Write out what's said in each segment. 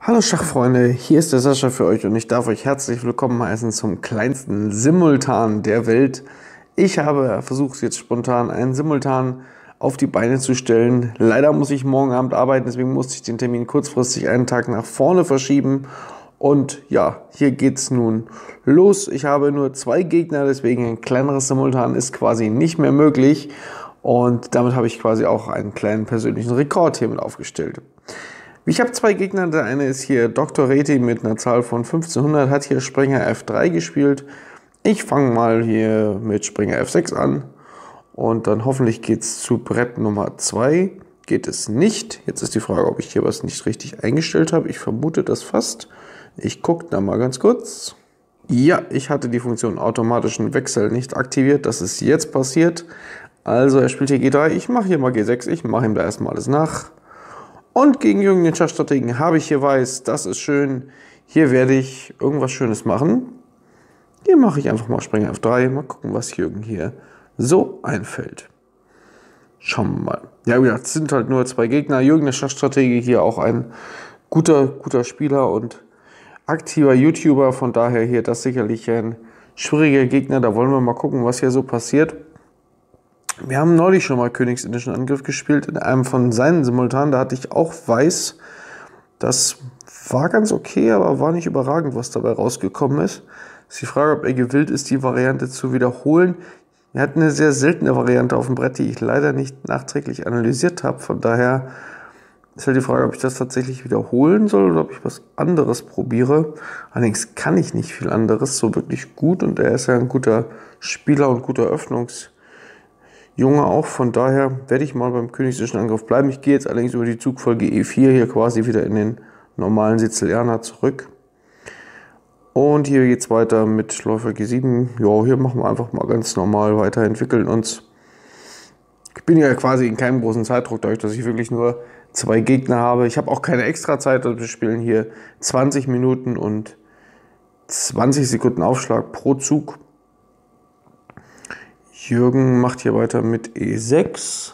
Hallo Schachfreunde, hier ist der Sascha für euch und ich darf euch herzlich willkommen heißen zum kleinsten Simultan der Welt. Ich habe versucht, jetzt spontan einen Simultan auf die Beine zu stellen. Leider muss ich morgen Abend arbeiten, deswegen musste ich den Termin kurzfristig einen Tag nach vorne verschieben. Und ja, hier geht's nun los. Ich habe nur 2 Gegner, deswegen ein kleineres Simultan ist quasi nicht mehr möglich. Und damit habe ich quasi auch einen kleinen persönlichen Rekord hiermit aufgestellt. Ich habe 2 Gegner, der eine ist hier Dr. Reti mit einer Zahl von 1500, hat hier Springer F3 gespielt. Ich fange mal hier mit Springer F6 an und dann hoffentlich geht es zu Brett Nummer 2. Geht es nicht. Jetzt ist die Frage, ob ich hier was nicht richtig eingestellt habe. Ich vermute das fast. Ich gucke da mal ganz kurz. Ja, ich hatte die Funktion automatischen Wechsel nicht aktiviert. Das ist jetzt passiert. Also er spielt hier G3. Ich mache hier mal G6. Ich mache ihm da erstmal alles nach. Und gegen Jürgen, den Schachstrategen, habe ich hier Weiß. Das ist schön. Hier werde ich irgendwas Schönes machen. Hier mache ich einfach mal Springer F3. Mal gucken, was Jürgen hier so einfällt. Schauen wir mal. Ja, wie gesagt, es sind halt nur 2 Gegner. Jürgen, der Schachstratege, hier auch ein guter Spieler und aktiver YouTuber. Von daher hier das sicherlich ein schwieriger Gegner. Da wollen wir mal gucken, was hier so passiert. Wir haben neulich schon mal Königsindischen Angriff gespielt in einem von seinen Simultanen. Da hatte ich auch Weiß. Das war ganz okay, aber war nicht überragend, was dabei rausgekommen ist. Ist die Frage, ob er gewillt ist, die Variante zu wiederholen. Er hat eine sehr seltene Variante auf dem Brett, die ich leider nicht nachträglich analysiert habe. Von daher ist halt die Frage, ob ich das tatsächlich wiederholen soll oder ob ich was anderes probiere. Allerdings kann ich nicht viel anderes so wirklich gut und er ist ja ein guter Spieler und guter Junge auch, von daher werde ich mal beim Königsindischen Angriff bleiben. Ich gehe jetzt allerdings über die Zugfolge E4 hier quasi wieder in den normalen Sizilianer zurück. Und hier geht es weiter mit Läufer G7. Ja, hier machen wir einfach mal ganz normal weiter, entwickeln uns. Ich bin ja quasi in keinem großen Zeitdruck, dadurch, dass ich wirklich nur 2 Gegner habe. Ich habe auch keine extra Zeit, also wir spielen hier 20 Minuten und 20 Sekunden Aufschlag pro Zug. Jürgen macht hier weiter mit E6.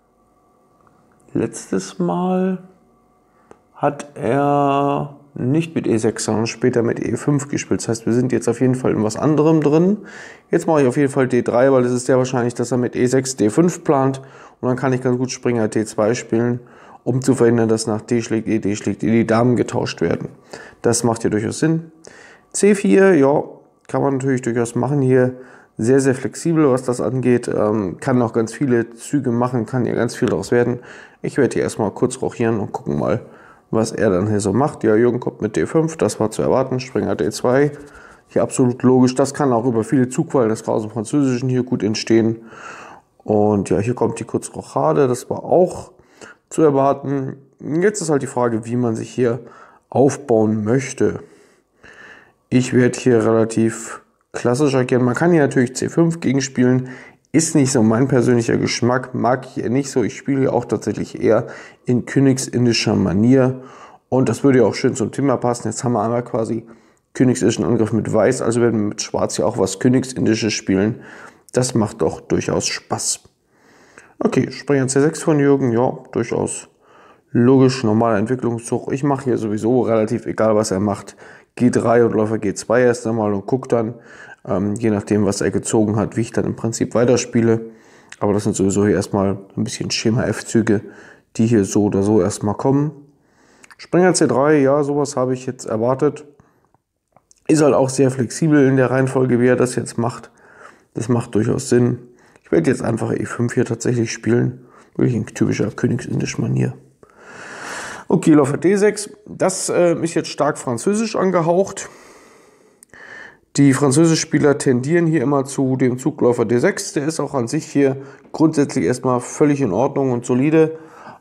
Letztes Mal hat er nicht mit E6, sondern später mit E5 gespielt. Das heißt, wir sind jetzt auf jeden Fall in was anderem drin. Jetzt mache ich auf jeden Fall D3, weil es ist sehr wahrscheinlich, dass er mit E6 D5 plant. Und dann kann ich ganz gut Springer D2 spielen, um zu verhindern, dass nach D schlägt E die Damen getauscht werden. Das macht hier durchaus Sinn. C4, ja, kann man natürlich durchaus machen hier. Sehr, sehr flexibel, was das angeht. Kann noch ganz viele Züge machen, kann hier ganz viel daraus werden. Ich werde hier erstmal kurz rochieren und gucken mal, was er dann hier so macht. Ja, Jürgen kommt mit D5, das war zu erwarten. Springer D2, hier absolut logisch. Das kann auch über viele Zugwahlen des aus dem Französischen hier gut entstehen. Und ja, hier kommt die Kurzrochade, das war auch zu erwarten. Jetzt ist halt die Frage, wie man sich hier aufbauen möchte. Ich werde hier relativ klassisch agieren. Man kann hier natürlich C5 gegenspielen. Ist nicht so mein persönlicher Geschmack. Mag ich eher nicht so. Ich spiele hier auch tatsächlich eher in königsindischer Manier. Und das würde ja auch schön zum Thema passen. Jetzt haben wir einmal quasi Königsindischen Angriff mit Weiß. Also werden wir mit Schwarz hier auch was Königsindisches spielen. Das macht doch durchaus Spaß. Okay, Springer C6 von Jürgen. Ja, durchaus logisch, normaler Entwicklungszug. Ich mache hier sowieso relativ egal, was er macht. G3 und Läufer G2 erst einmal und gucke dann, je nachdem, was er gezogen hat, wie ich dann im Prinzip weiterspiele. Aber das sind sowieso hier erstmal ein bisschen Schema F-Züge, die hier so oder so erstmal kommen. Springer C3, ja, sowas habe ich jetzt erwartet. Ist halt auch sehr flexibel in der Reihenfolge, wie er das jetzt macht. Das macht durchaus Sinn. Ich werde jetzt einfach E5 hier tatsächlich spielen. Wirklich in typischer königsindischer Manier. Okay, Läufer D6. Das ist jetzt stark französisch angehaucht. Die französischen Spieler tendieren hier immer zu dem Zugläufer D6. Der ist auch an sich hier grundsätzlich erstmal völlig in Ordnung und solide.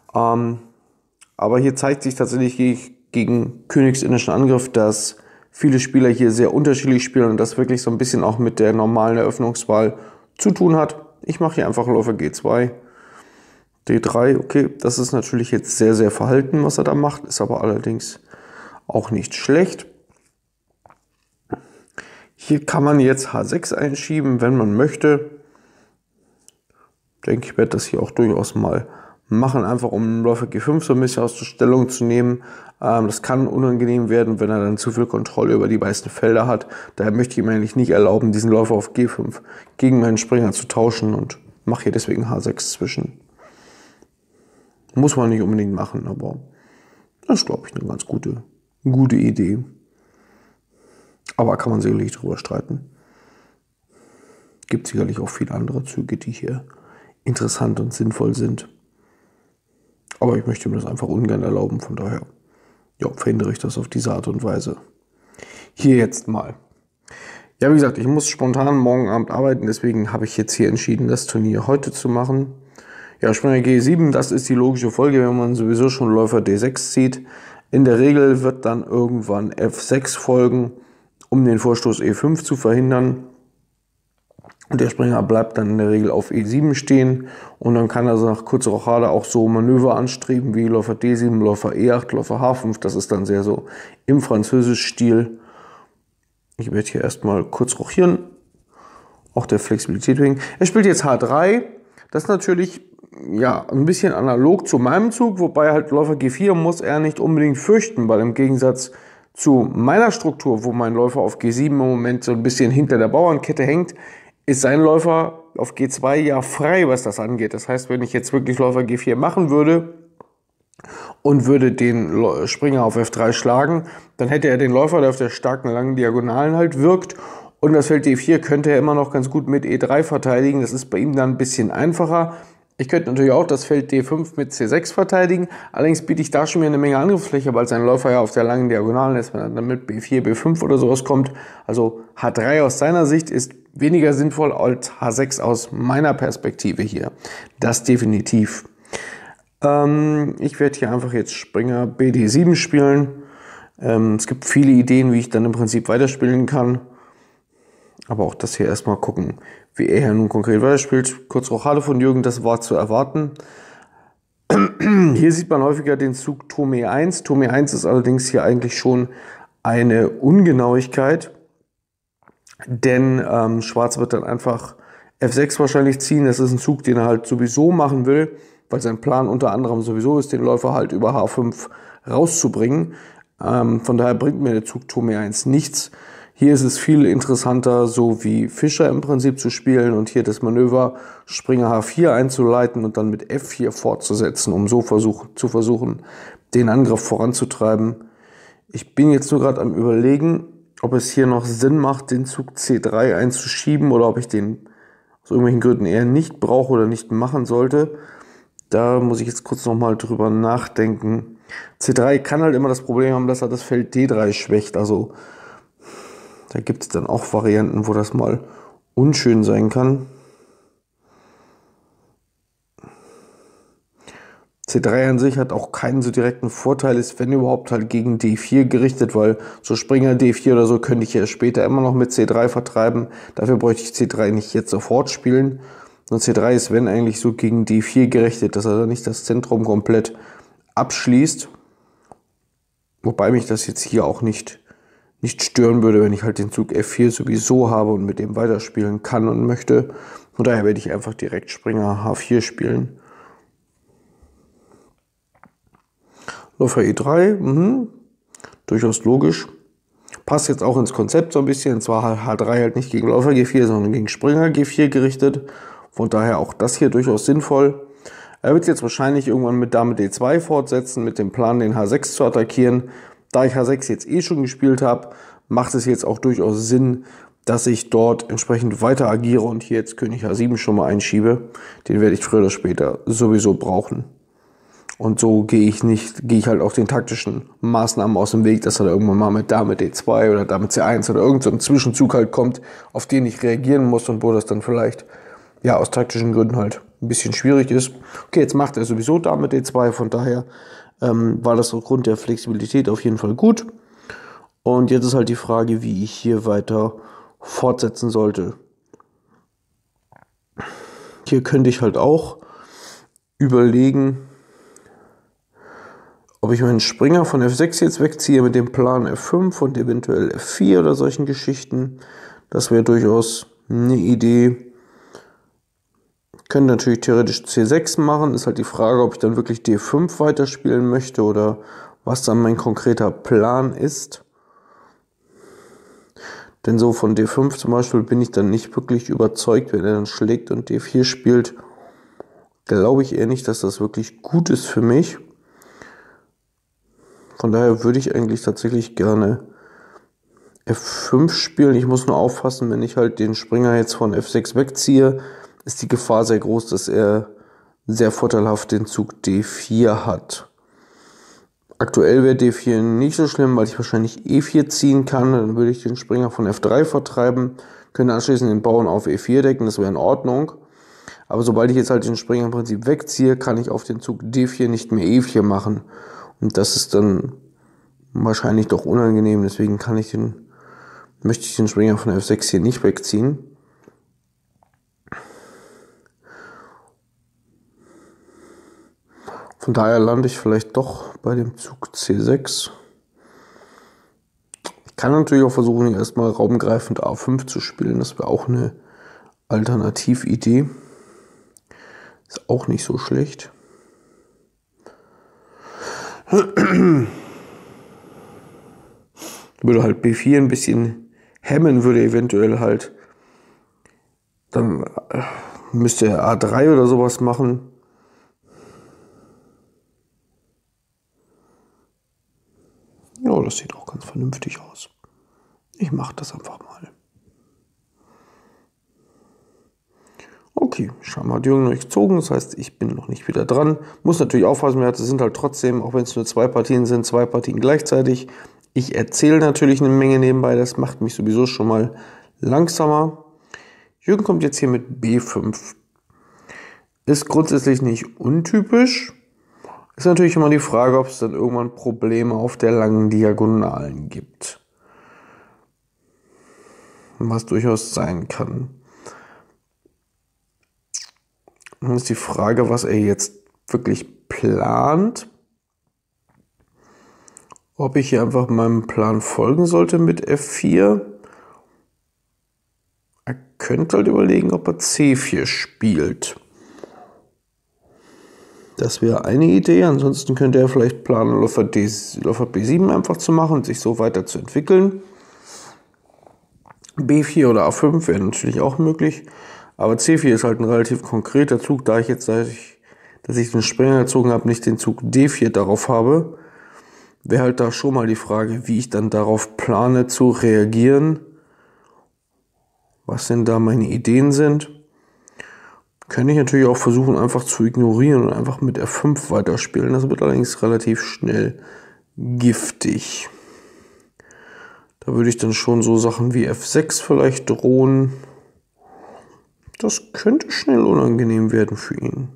Aber hier zeigt sich tatsächlich gegen königsindischen Angriff, dass viele Spieler hier sehr unterschiedlich spielen und das wirklich so ein bisschen auch mit der normalen Eröffnungswahl zu tun hat. Ich mache hier einfach Läufer G2. D3, okay, das ist natürlich jetzt sehr, sehr verhalten, was er da macht, ist aber allerdings auch nicht schlecht. Hier kann man jetzt H6 einschieben, wenn man möchte. Ich denke, ich werde das hier auch durchaus mal machen, einfach um Läufer G5 so ein bisschen aus der Stellung zu nehmen. Das kann unangenehm werden, wenn er dann zu viel Kontrolle über die meisten Felder hat. Daher möchte ich ihm eigentlich nicht erlauben, diesen Läufer auf G5 gegen meinen Springer zu tauschen und mache hier deswegen H6 zwischen. Muss man nicht unbedingt machen, aber das ist, glaube ich, eine ganz gute Idee. Aber kann man sicherlich drüber streiten. Gibt sicherlich auch viele andere Züge, die hier interessant und sinnvoll sind. Aber ich möchte mir das einfach ungern erlauben, von daher verhindere ich das auf diese Art und Weise. Hier jetzt mal. Ja, wie gesagt, ich muss spontan morgen Abend arbeiten, deswegen habe ich jetzt hier entschieden, das Turnier heute zu machen. Ja, Springer G7, das ist die logische Folge, wenn man sowieso schon Läufer D6 zieht. In der Regel wird dann irgendwann F6 folgen, um den Vorstoß E5 zu verhindern. Und der Springer bleibt dann in der Regel auf E7 stehen und dann kann er nach kurzer Rochade auch so Manöver anstreben wie Läufer D7, Läufer E8, Läufer H5. Das ist dann sehr so im französischen Stil. Ich werde hier erstmal kurz rochieren, auch der Flexibilität wegen. Er spielt jetzt H3. Das ist natürlich ein bisschen analog zu meinem Zug, wobei halt Läufer G4 muss er nicht unbedingt fürchten, weil im Gegensatz zu meiner Struktur, wo mein Läufer auf G7 im Moment so ein bisschen hinter der Bauernkette hängt, ist sein Läufer auf G2 ja frei, was das angeht. Das heißt, wenn ich jetzt wirklich Läufer G4 machen würde und würde den Springer auf F3 schlagen, dann hätte er den Läufer, der auf der starken langen Diagonalen halt wirkt. Und das Feld D4 könnte er immer noch ganz gut mit E3 verteidigen. Das ist bei ihm dann ein bisschen einfacher. Ich könnte natürlich auch das Feld D5 mit C6 verteidigen. Allerdings biete ich da schon wieder eine Menge Angriffsfläche, weil sein Läufer ja auf der langen Diagonalen ist, wenn er dann mit B4, B5 oder sowas kommt. Also H3 aus seiner Sicht ist weniger sinnvoll als H6 aus meiner Perspektive hier. Das definitiv. Ich werde hier einfach jetzt Springer BD7 spielen. Es gibt viele Ideen, wie ich dann im Prinzip weiterspielen kann. Aber auch das hier erstmal gucken, wie er hier nun konkret weiterspielt. Kurz Rochade von Jürgen, das war zu erwarten. Hier sieht man häufiger den Zug Turm E1. Turm E1 ist allerdings hier eigentlich schon eine Ungenauigkeit. Denn Schwarz wird dann einfach F6 wahrscheinlich ziehen. Das ist ein Zug, den er halt sowieso machen will, weil sein Plan unter anderem sowieso ist, den Läufer halt über H5 rauszubringen. Von daher bringt mir der Zug Turm E1 nichts. Hier ist es viel interessanter, so wie Fischer im Prinzip zu spielen und hier das Manöver Springer H4 einzuleiten und dann mit F4 fortzusetzen, um so zu versuchen, den Angriff voranzutreiben. Ich bin jetzt nur gerade am Überlegen, ob es hier noch Sinn macht, den Zug C3 einzuschieben oder ob ich den aus irgendwelchen Gründen eher nicht brauche oder nicht machen sollte. Da muss ich jetzt kurz nochmal drüber nachdenken. C3 kann halt immer das Problem haben, dass er das Feld D3 schwächt. Also da gibt es dann auch Varianten, wo das mal unschön sein kann. C3 an sich hat auch keinen so direkten Vorteil, ist wenn überhaupt halt gegen D4 gerichtet, weil so Springer D4 oder so könnte ich ja später immer noch mit C3 vertreiben. Dafür bräuchte ich C3 nicht jetzt sofort spielen. Und C3 ist wenn eigentlich so gegen D4 gerichtet, dass er dann nicht das Zentrum komplett abschließt. Wobei mich das jetzt hier auch nicht stören würde, wenn ich halt den Zug F4 sowieso habe und mit dem weiterspielen kann und möchte. Von daher werde ich einfach direkt Springer H4 spielen. Läufer E3, durchaus logisch. Passt jetzt auch ins Konzept so ein bisschen. Zwar H3 halt nicht gegen Läufer G4, sondern gegen Springer G4 gerichtet. Von daher auch das hier durchaus sinnvoll. Er wird jetzt wahrscheinlich irgendwann mit Dame D2 fortsetzen, mit dem Plan, den H6 zu attackieren. Da ich H6 jetzt eh schon gespielt habe, macht es jetzt auch durchaus Sinn, dass ich dort entsprechend weiter agiere und hier jetzt König H7 schon mal einschiebe. Den werde ich früher oder später sowieso brauchen. Und so gehe ich halt auch den taktischen Maßnahmen aus dem Weg, dass er da irgendwann mal mit Dame D2 oder Dame C1 oder irgend so ein Zwischenzug halt kommt, auf den ich reagieren muss und wo das dann vielleicht aus taktischen Gründen halt ein bisschen schwierig ist. Okay, jetzt macht er sowieso Dame D2, von daher war das aufgrund der Flexibilität auf jeden Fall gut. Und jetzt ist halt die Frage, wie ich hier weiter fortsetzen sollte. Hier könnte ich halt auch überlegen, ob ich meinen Springer von F6 jetzt wegziehe mit dem Plan F5 und eventuell F4 oder solchen Geschichten. Das wäre durchaus eine Idee. Können natürlich theoretisch C6 machen. Ist halt die Frage, ob ich dann wirklich D5 weiterspielen möchte oder was dann mein konkreter Plan ist. Denn so von D5 zum Beispiel bin ich dann nicht wirklich überzeugt, wenn er dann schlägt und D4 spielt. Glaube ich eher nicht, dass das wirklich gut ist für mich. Von daher würde ich eigentlich tatsächlich gerne F5 spielen. Ich muss nur aufpassen, wenn ich halt den Springer jetzt von F6 wegziehe, ist die Gefahr sehr groß, dass er sehr vorteilhaft den Zug D4 hat. Aktuell wäre D4 nicht so schlimm, weil ich wahrscheinlich E4 ziehen kann. Dann würde ich den Springer von F3 vertreiben, könnte anschließend den Bauern auf E4 decken, das wäre in Ordnung. Aber sobald ich jetzt halt den Springer im Prinzip wegziehe, kann ich auf den Zug D4 nicht mehr E4 machen. Und das ist dann wahrscheinlich doch unangenehm, deswegen möchte ich den Springer von F6 hier nicht wegziehen. Von daher lande ich vielleicht doch bei dem Zug C6. Ich kann natürlich auch versuchen, erstmal raumgreifend A5 zu spielen. Das wäre auch eine Alternatividee. Ist auch nicht so schlecht. Würde halt B4 ein bisschen hemmen, würde eventuell halt, dann müsste er A3 oder sowas machen. Ja, das sieht auch ganz vernünftig aus. Ich mache das einfach mal. Okay, scheinbar hat Jürgen noch nicht gezogen, das heißt, ich bin noch nicht wieder dran. Muss natürlich aufpassen, es sind halt trotzdem, auch wenn es nur 2 Partien sind, 2 Partien gleichzeitig. Ich erzähle natürlich eine Menge nebenbei, das macht mich sowieso schon mal langsamer. Jürgen kommt jetzt hier mit B5. Ist grundsätzlich nicht untypisch. Ist natürlich immer die Frage, ob es dann irgendwann Probleme auf der langen Diagonalen gibt. Was durchaus sein kann. Dann ist die Frage, was er jetzt wirklich plant. Ob ich hier einfach meinem Plan folgen sollte mit F4. Er könnte halt überlegen, ob er C4 spielt. Das wäre eine Idee. Ansonsten könnte er vielleicht planen, Läufer B7 einfach zu machen und sich so weiter zu entwickeln. B4 oder A5 wäre natürlich auch möglich. Aber C4 ist halt ein relativ konkreter Zug, da ich jetzt, dass ich den Springer gezogen habe, nicht den Zug D4 darauf habe. Wäre halt da schon mal die Frage, wie ich dann darauf plane zu reagieren. Was denn da meine Ideen sind. Kann ich natürlich auch versuchen, einfach zu ignorieren und einfach mit F5 weiterspielen. Das wird allerdings relativ schnell giftig. Da würde ich dann schon so Sachen wie F6 vielleicht drohen. Das könnte schnell unangenehm werden für ihn.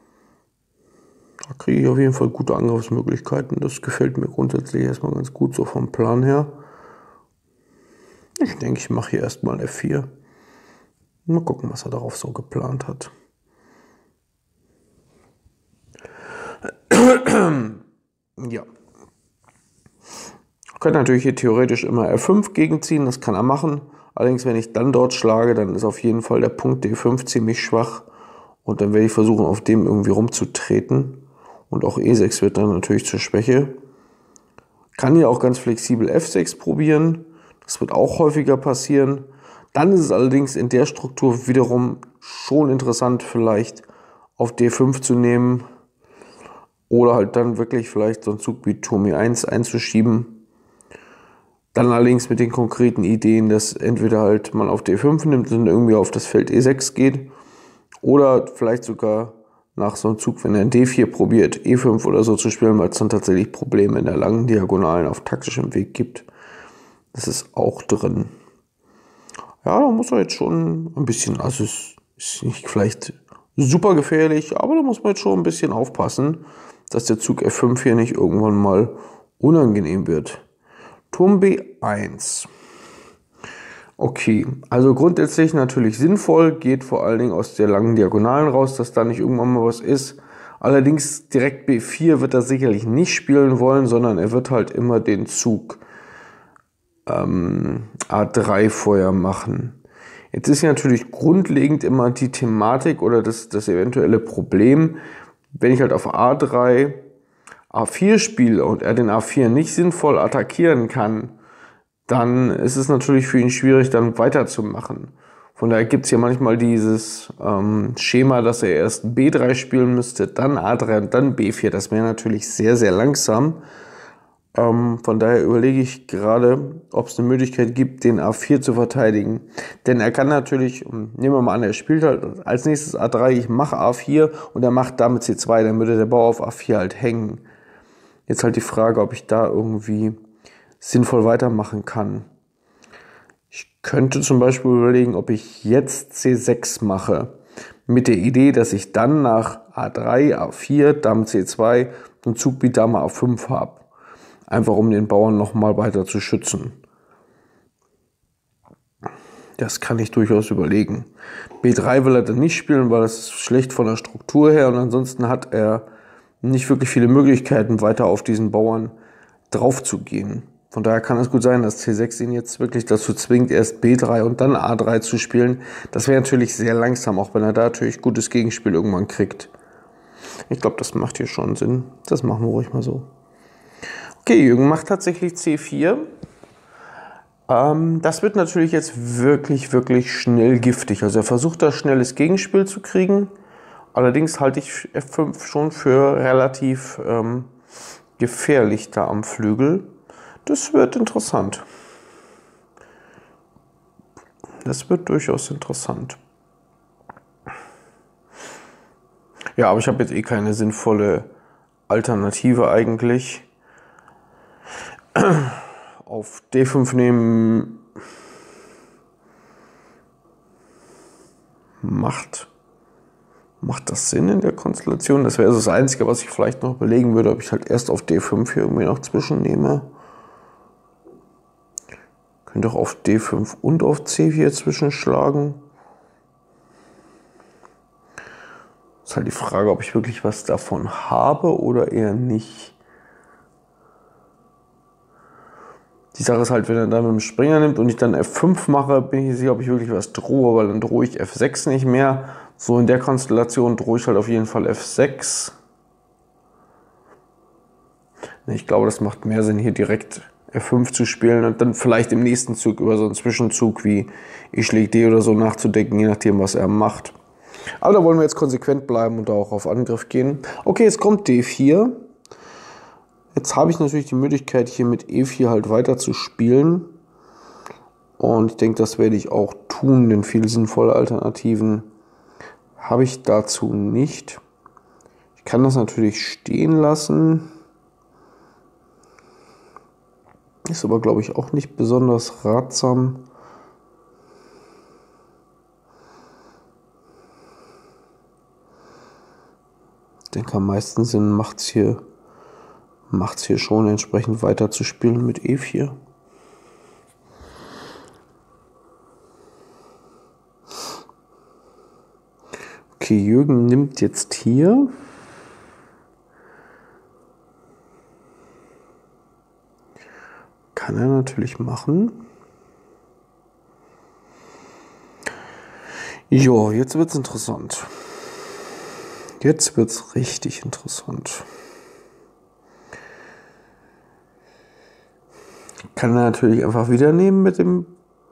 Da kriege ich auf jeden Fall gute Angriffsmöglichkeiten. Das gefällt mir grundsätzlich erstmal ganz gut so vom Plan her. Ich denke, ich mache hier erstmal F4. Mal gucken, was er darauf so geplant hat. Ja. Ich könnte natürlich hier theoretisch immer F5 gegenziehen, das kann er machen. Allerdings, wenn ich dann dort schlage, dann ist auf jeden Fall der Punkt D5 ziemlich schwach. Und dann werde ich versuchen, auf dem irgendwie rumzutreten. Und auch E6 wird dann natürlich zur Schwäche. Kann hier auch ganz flexibel F6 probieren. Das wird auch häufiger passieren. Dann ist es allerdings in der Struktur wiederum schon interessant, vielleicht auf D5 zu nehmen. Oder halt dann wirklich vielleicht so einen Zug wie Turm E1 einzuschieben. Dann allerdings mit den konkreten Ideen, dass entweder halt man auf D5 nimmt und irgendwie auf das Feld E6 geht. Oder vielleicht sogar nach so einem Zug, wenn er D4 probiert, E5 oder so zu spielen, weil es dann tatsächlich Probleme in der langen Diagonalen auf taktischem Weg gibt. Das ist auch drin. Ja, da muss er jetzt schon ein bisschen, also es ist nicht vielleicht super gefährlich, aber da muss man jetzt schon ein bisschen aufpassen, dass der Zug F5 hier nicht irgendwann mal unangenehm wird. Turm B1. Okay, also grundsätzlich natürlich sinnvoll, geht vor allen Dingen aus der langen Diagonalen raus, dass da nicht irgendwann mal was ist. Allerdings direkt B4 wird er sicherlich nicht spielen wollen, sondern er wird halt immer den Zug A3 vorher machen. Jetzt ist ja natürlich grundlegend immer die Thematik oder das eventuelle Problem, wenn ich halt auf A3 A4 spiele und er den A4 nicht sinnvoll attackieren kann, dann ist es natürlich für ihn schwierig, dann weiterzumachen. Von daher gibt es ja manchmal dieses Schema, dass er erst B3 spielen müsste, dann A3 und dann B4. Das wäre natürlich sehr, sehr langsam. Von daher überlege ich gerade, ob es eine Möglichkeit gibt, den A4 zu verteidigen. Denn er kann natürlich, nehmen wir mal an, er spielt halt als nächstes A3, ich mache A4 und er macht damit C2, dann würde der Bauer auf A4 halt hängen. Jetzt halt die Frage, ob ich da irgendwie sinnvoll weitermachen kann. Ich könnte zum Beispiel überlegen, ob ich jetzt C6 mache. Mit der Idee, dass ich dann nach A3, A4, Dame C2 und Zug wie Dame A5 habe. Einfach um den Bauern nochmal weiter zu schützen. Das kann ich durchaus überlegen. B3 will er dann nicht spielen, weil das ist schlecht von der Struktur her. Und ansonsten hat er nicht wirklich viele Möglichkeiten, weiter auf diesen Bauern drauf zu gehen. Von daher kann es gut sein, dass C6 ihn jetzt wirklich dazu zwingt, erst B3 und dann A3 zu spielen. Das wäre natürlich sehr langsam, auch wenn er da natürlich gutes Gegenspiel irgendwann kriegt. Ich glaube, das macht hier schon Sinn. Das machen wir ruhig mal so. Okay, Jürgen macht tatsächlich C4. Das wird natürlich jetzt wirklich, wirklich schnell giftig. Also er versucht da schnelles Gegenspiel zu kriegen. Allerdings halte ich F5 schon für relativ gefährlich da am Flügel. Das wird interessant. Das wird durchaus interessant. Ja, aber ich habe jetzt eh keine sinnvolle Alternative eigentlich. Auf D5 nehmen macht das Sinn in der Konstellation? Das wäre das Einzige, was ich vielleicht noch überlegen würde, ob ich halt erst auf D5 hier irgendwie noch zwischennehme. Könnte auch auf D5 und auf C4 zwischenschlagen. Ist halt die Frage, ob ich wirklich was davon habe oder eher nicht. Die Sache ist halt, wenn er dann mit dem Springer nimmt und ich dann F5 mache, bin ich nicht sicher, ob ich wirklich was drohe, weil dann drohe ich F6 nicht mehr. So in der Konstellation drohe ich halt auf jeden Fall F6. Ich glaube, das macht mehr Sinn, hier direkt F5 zu spielen und dann vielleicht im nächsten Zug über so einen Zwischenzug wie ich schläge D oder so nachzudenken, je nachdem, was er macht. Aber da wollen wir jetzt konsequent bleiben und auch auf Angriff gehen. Okay, jetzt kommt D4. Jetzt habe ich natürlich die Möglichkeit, hier mit E4 halt weiter zu spielen. Und ich denke, das werde ich auch tun, denn viele sinnvolle Alternativen habe ich dazu nicht. Ich kann das natürlich stehen lassen. Ist aber, glaube ich, auch nicht besonders ratsam. Ich denke, am meisten Sinn macht es hier schon, entsprechend weiter zu spielen mit E4. Okay, Jürgen nimmt jetzt hier. Kann er natürlich machen. Jo, jetzt wird's interessant. Jetzt wird's richtig interessant. Kann er natürlich einfach wieder nehmen mit dem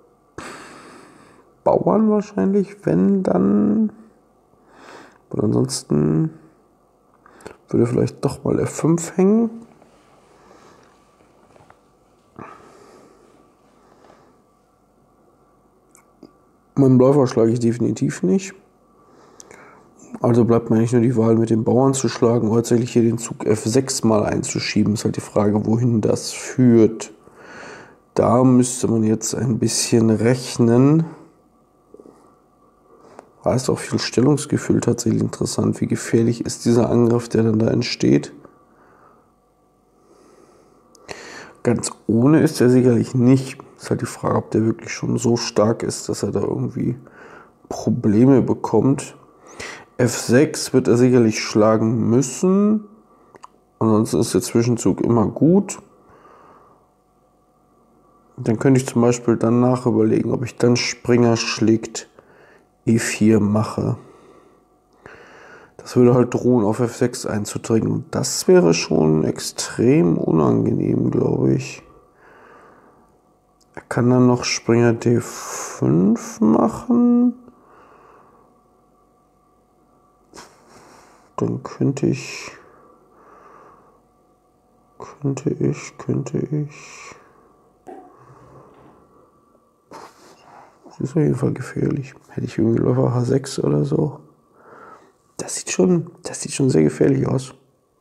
Bauern wahrscheinlich, wenn dann. Und ansonsten würde vielleicht doch mal F5 hängen. Meinen Läufer schlage ich definitiv nicht. Also bleibt mir eigentlich nur die Wahl, mit dem Bauern zu schlagen oder tatsächlich hier den Zug F6 mal einzuschieben. Ist halt die Frage, wohin das führt. Da müsste man jetzt ein bisschen rechnen. Da ist auch viel Stellungsgefühl tatsächlich interessant. Wie gefährlich ist dieser Angriff, der dann da entsteht? Ganz ohne ist er sicherlich nicht. Ist halt die Frage, ob der wirklich schon so stark ist, dass er da irgendwie Probleme bekommt. F6 wird er sicherlich schlagen müssen. Ansonsten ist der Zwischenzug immer gut. Dann könnte ich zum Beispiel danach überlegen, ob ich dann Springer schlägt E4 mache. Das würde halt drohen, auf F6 einzudringen. Und das wäre schon extrem unangenehm, glaube ich. Er kann dann noch Springer D5 machen. Dann könnte ich. Das ist auf jeden Fall gefährlich. Hätte ich irgendwie Läufer H6 oder so. Das sieht schon sehr gefährlich aus.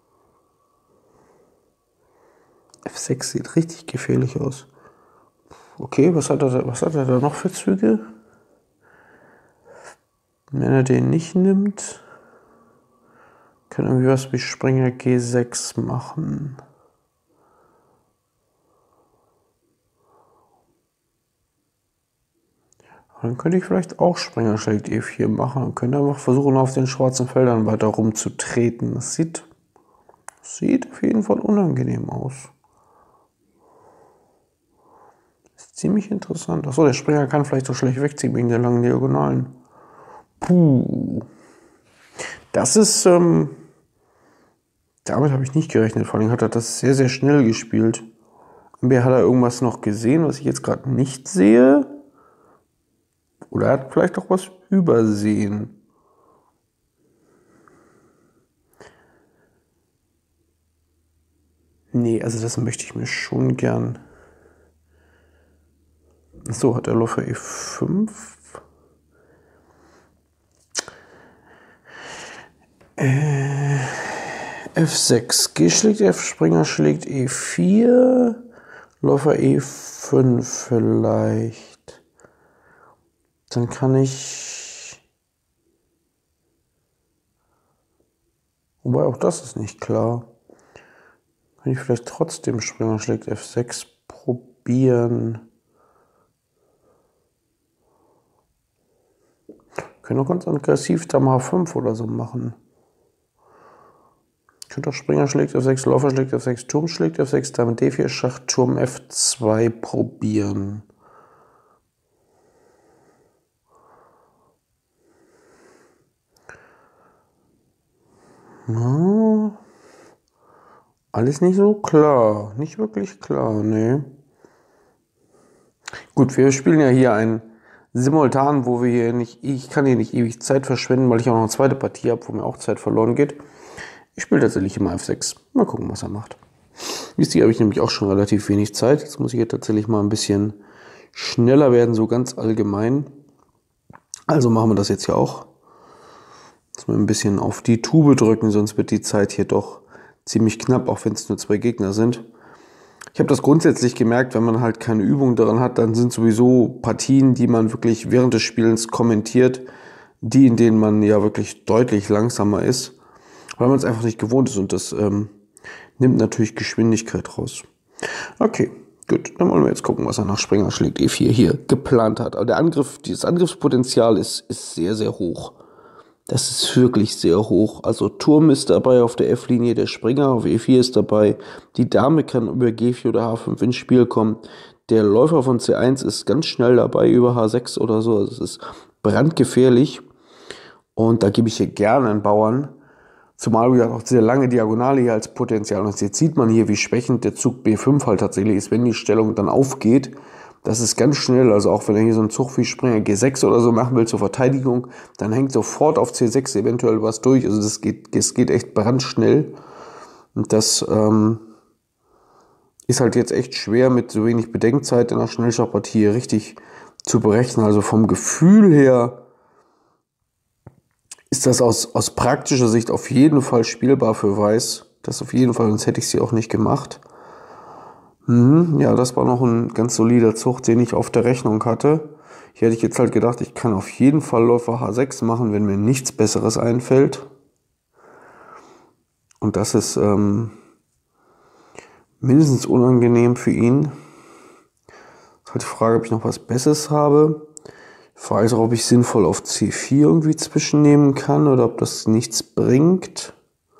F6 sieht richtig gefährlich aus. Okay, was hat er da noch für Züge? Wenn er den nicht nimmt, kann er irgendwie was wie Springer G6 machen. Dann könnte ich vielleicht auch Springer schlägt E4 machen und könnte einfach versuchen, auf den schwarzen Feldern weiter rumzutreten. Das sieht auf jeden Fall unangenehm aus. Ist ziemlich interessant. Achso, der Springer kann vielleicht so schlecht wegziehen wegen der langen Diagonalen. Puh. Das ist, damit habe ich nicht gerechnet. Vor allem hat er das sehr, sehr schnell gespielt. Entweder hat er irgendwas noch gesehen, was ich jetzt gerade nicht sehe. Oder er hat vielleicht auch was übersehen. Nee, also das möchte ich mir schon gern. So, hat er Läufer E5. F6. G schlägt F, Springer schlägt E4. Läufer E5 vielleicht. Dann kann ich. Wobei auch das ist nicht klar. Kann ich vielleicht trotzdem Springer schlägt F6 probieren. Können auch ganz aggressiv Dame H5 oder so machen. Ich könnte auch Springer schlägt F6, Läufer schlägt F6, Turm schlägt F6, Dame D4, Schach, Turm F2 probieren. Ja, alles nicht so klar. Nicht wirklich klar, nee. Gut, wir spielen ja hier ein Simultan, wo wir hier nicht, ich kann hier nicht ewig Zeit verschwenden, weil ich auch noch eine zweite Partie habe, wo mir auch Zeit verloren geht. Ich spiele tatsächlich immer F6. Mal gucken, was er macht. Wisst ihr, habe ich nämlich auch schon relativ wenig Zeit. Jetzt muss ich hier tatsächlich mal ein bisschen schneller werden, so ganz allgemein. Also machen wir das jetzt ja auch. Dass wir ein bisschen auf die Tube drücken, sonst wird die Zeit hier doch ziemlich knapp, auch wenn es nur 2 Gegner sind. Ich habe das grundsätzlich gemerkt, wenn man halt keine Übung daran hat, dann sind sowieso Partien, die man wirklich während des Spielens kommentiert, die, in denen man ja wirklich deutlich langsamer ist, weil man es einfach nicht gewohnt ist und das nimmt natürlich Geschwindigkeit raus. Okay, gut, dann wollen wir jetzt gucken, was er nach Springer schlägt E4 hier geplant hat. Aber das Angriffspotenzial ist sehr, sehr hoch. Das ist wirklich sehr hoch. Also Turm ist dabei auf der F-Linie, der Springer auf E4 ist dabei. Die Dame kann über G4 oder H5 ins Spiel kommen. Der Läufer von C1 ist ganz schnell dabei über H6 oder so. Also es ist brandgefährlich. Und da gebe ich hier gerne einen Bauern. Zumal wir auch sehr lange Diagonale hier als Potenzial. Und jetzt sieht man hier, wie schwächend der Zug B5 halt tatsächlich ist, wenn die Stellung dann aufgeht. Das ist ganz schnell, also auch wenn er hier so einen Zug wie Springer G6 oder so machen will zur Verteidigung, dann hängt sofort auf C6 eventuell was durch. Also das geht echt brandschnell. Und das ist halt jetzt echt schwer mit so wenig Bedenkzeit in der Schnellschachpartie richtig zu berechnen. Also vom Gefühl her ist das aus praktischer Sicht auf jeden Fall spielbar für Weiß. Das auf jeden Fall, sonst hätte ich sie auch nicht gemacht. Ja, das war noch ein ganz solider Zug, den ich auf der Rechnung hatte. Hier hätte ich jetzt halt gedacht, ich kann auf jeden Fall Läufer H6 machen, wenn mir nichts Besseres einfällt. Und das ist mindestens unangenehm für ihn. Das ist halt die Frage, ob ich noch was Besseres habe. Ich frage ist auch, ob ich sinnvoll auf C4 irgendwie zwischennehmen kann oder ob das nichts bringt.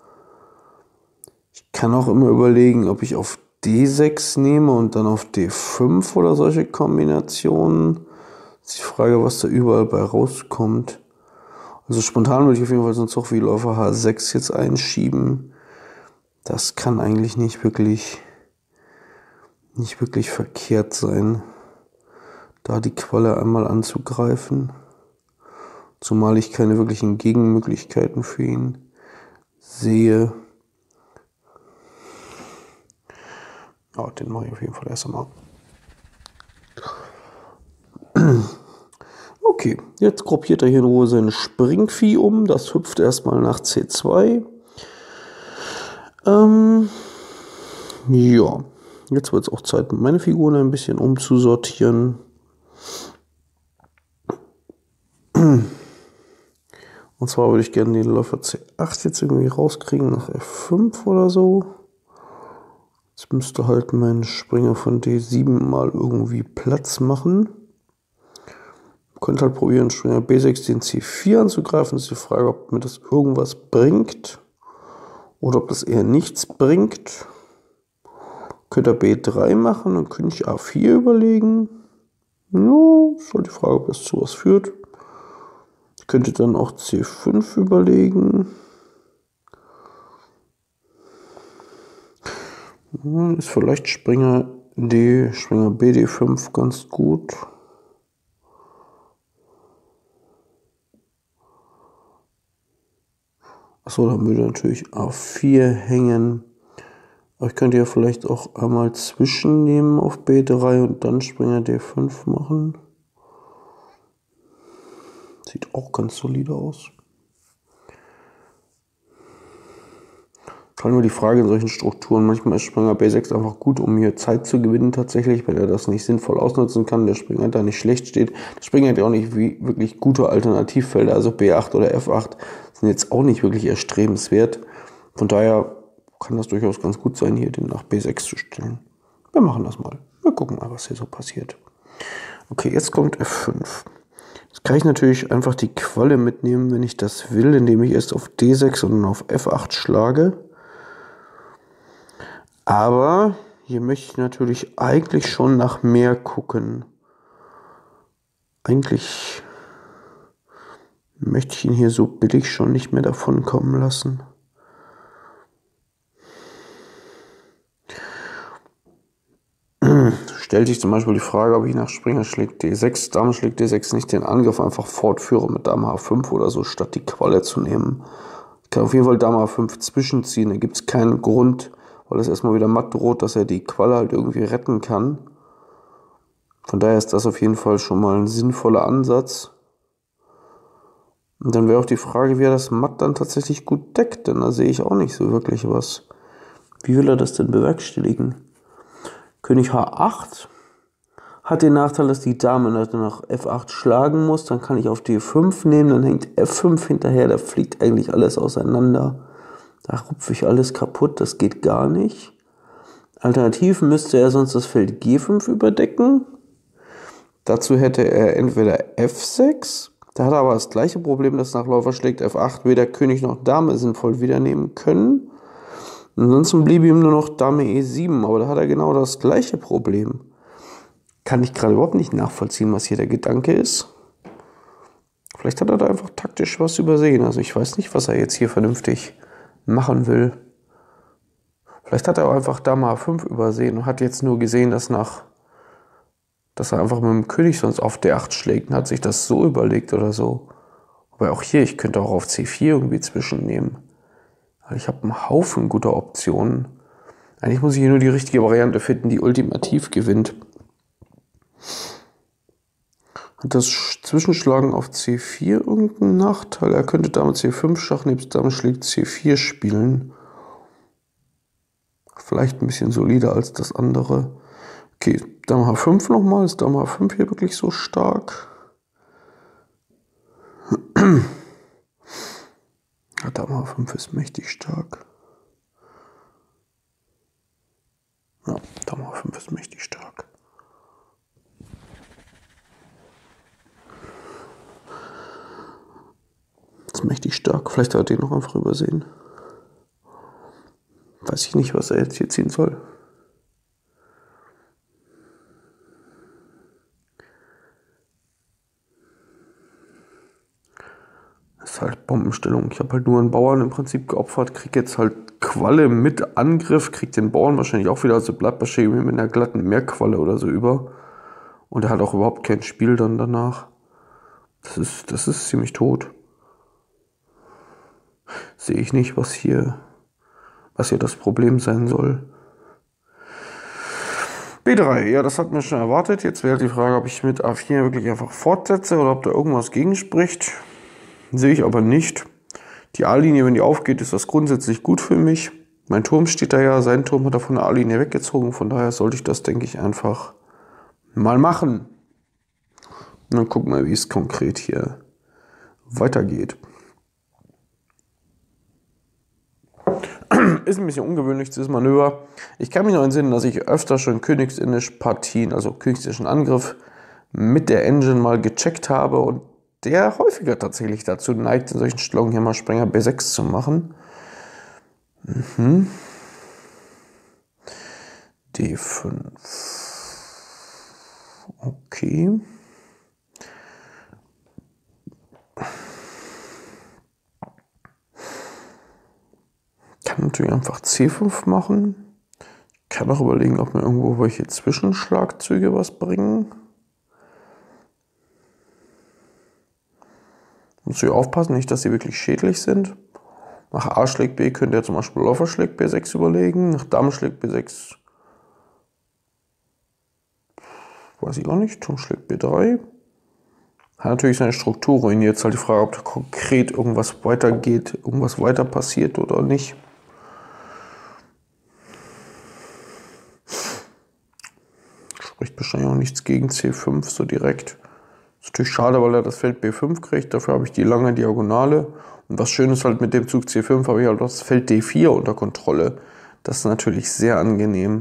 Ich kann auch immer überlegen, ob ich auf D6 nehme und dann auf D5 oder solche Kombinationen. Das ist die Frage, was da überall bei rauskommt. Also spontan würde ich auf jeden Fall so einen Zug wie Läufer H6 jetzt einschieben. Das kann eigentlich nicht wirklich verkehrt sein, da die Qualle einmal anzugreifen. Zumal ich keine wirklichen Gegenmöglichkeiten für ihn sehe. Ja, den mache ich auf jeden Fall erst einmal. Okay, jetzt gruppiert er hier in Ruhe sein Springvieh um. Das hüpft erstmal nach C2. Ja, jetzt wird es auch Zeit, meine Figuren ein bisschen umzusortieren. Und zwar würde ich gerne den Läufer C8 jetzt irgendwie rauskriegen nach F5 oder so. Jetzt müsste halt mein Springer von D7 mal irgendwie Platz machen. Könnte halt probieren, Springer B6 den C4 anzugreifen. Das ist die Frage, ob mir das irgendwas bringt oder ob das eher nichts bringt. Könnte er B3 machen, dann könnte ich A4 überlegen. Ja, ist halt die Frage, ob das zu was führt. Ich könnte dann auch C5 überlegen. Ist vielleicht Springer BD5 ganz gut. Achso, dann würde natürlich A4 hängen. Aber ich könnte ja vielleicht auch einmal zwischennehmen auf B3 und dann Springer D5 machen. Sieht auch ganz solide aus. Kann nur die Frage in solchen Strukturen, manchmal ist Springer B6 einfach gut, um hier Zeit zu gewinnen tatsächlich, wenn er das nicht sinnvoll ausnutzen kann, der Springer da nicht schlecht steht. Der Springer hat ja auch nicht wirklich gute Alternativfelder, also B8 oder F8 sind jetzt auch nicht wirklich erstrebenswert. Von daher kann das durchaus ganz gut sein, hier den nach B6 zu stellen. Wir machen das mal. Wir gucken mal, was hier so passiert. Okay, jetzt kommt F5. Jetzt kann ich natürlich einfach die Qualle mitnehmen, wenn ich das will, indem ich erst auf D6 und dann auf F8 schlage. Aber hier möchte ich natürlich eigentlich schon nach mehr gucken. Eigentlich möchte ich ihn hier so billig schon nicht mehr davon kommen lassen. Stellt sich zum Beispiel die Frage, ob ich nach Springer schlägt D6, Dame schlägt D6 nicht den Angriff einfach fortführe mit Dame H5 oder so, statt die Qualle zu nehmen. Ich kann auf jeden Fall Dame H5 zwischenziehen, da gibt es keinen Grund, weil es erstmal wieder matt droht, dass er die Qualle halt irgendwie retten kann. Von daher ist das auf jeden Fall schon mal ein sinnvoller Ansatz. Und dann wäre auch die Frage, wie er das Matt dann tatsächlich gut deckt, denn da sehe ich auch nicht so wirklich was. Wie will er das denn bewerkstelligen? König H8 hat den Nachteil, dass die Dame nach F8 schlagen muss. Dann kann ich auf D5 nehmen, dann hängt F5 hinterher, da fliegt eigentlich alles auseinander. Da rupfe ich alles kaputt, das geht gar nicht. Alternativ müsste er sonst das Feld G5 überdecken. Dazu hätte er entweder F6, da hat er aber das gleiche Problem, dass nach Läufer schlägt F8 weder König noch Dame sinnvoll wiedernehmen können. Ansonsten blieb ihm nur noch Dame E7, aber da hat er genau das gleiche Problem. Kann ich gerade überhaupt nicht nachvollziehen, was hier der Gedanke ist. Vielleicht hat er da einfach taktisch was übersehen. Also ich weiß nicht, was er jetzt hier vernünftig machen will. Vielleicht hat er auch einfach Dame A5 übersehen und hat jetzt nur gesehen, dass er einfach mit dem König sonst auf D8 schlägt und hat sich das so überlegt oder so. Aber auch hier, ich könnte auch auf C4 irgendwie zwischennehmen. Ich habe einen Haufen guter Optionen. Eigentlich muss ich hier nur die richtige Variante finden, die ultimativ gewinnt. Hat das Zwischenschlagen auf C4 irgendeinen Nachteil? Er könnte Dame C5 Schach nebst Dame schlägt C4 spielen. Vielleicht ein bisschen solider als das andere. Okay, Dame H5 nochmal. Ist Dame H5 hier wirklich so stark? Ja, Dame H5 ist mächtig stark. Ja, Dame H5 ist mächtig stark. Ist mächtig stark. Vielleicht hat er den noch einfach übersehen. Weiß ich nicht, was er jetzt hier ziehen soll. ist halt Bombenstellung. Ich habe halt nur einen Bauern im Prinzip geopfert, krieg jetzt halt Qualle mit Angriff, krieg den Bauern wahrscheinlich auch wieder, also bleibt wahrscheinlich mit einer glatten Meerqualle oder so über. Und er hat auch überhaupt kein Spiel dann danach. Das ist ziemlich tot. Sehe ich nicht, was hier das Problem sein soll. B3, ja, das hat mir schon erwartet. Jetzt wäre die Frage, ob ich mit A4 wirklich einfach fortsetze oder ob da irgendwas gegenspricht. Sehe ich aber nicht. Die A-Linie, wenn die aufgeht, ist das grundsätzlich gut für mich. Mein Turm steht da ja, sein Turm hat er von der A-Linie weggezogen. Von daher sollte ich das, denke ich, einfach mal machen. Und dann gucken wir, wie es konkret hier weitergeht. Ist ein bisschen ungewöhnlich, dieses Manöver. Ich kann mich noch entsinnen, dass ich öfter schon Königsinnisch-Partien, also Königsinischen Angriff, mit der Engine mal gecheckt habe und der häufiger tatsächlich dazu neigt, in solchen Stellungen hier mal Springer B6 zu machen. D5. Okay. Kann natürlich einfach C5 machen. Kann auch überlegen, ob mir irgendwo welche Zwischenschlagzüge was bringen. Muss ich aufpassen, nicht, dass sie wirklich schädlich sind. Nach A schlägt B könnt ihr zum Beispiel Läufer schlägt B6 überlegen. Nach Dame schlägt B6 weiß ich auch nicht. Turm schlägt B3. Hat natürlich seine Struktur ruiniert. Jetzt halt die Frage, ob da konkret irgendwas weitergeht, irgendwas weiter passiert oder nicht. Spricht wahrscheinlich auch nichts gegen C5 so direkt. Ist natürlich schade, weil er das Feld B5 kriegt. Dafür habe ich die lange Diagonale. Und was schön ist halt mit dem Zug C5 habe ich halt das Feld D4 unter Kontrolle. Das ist natürlich sehr angenehm.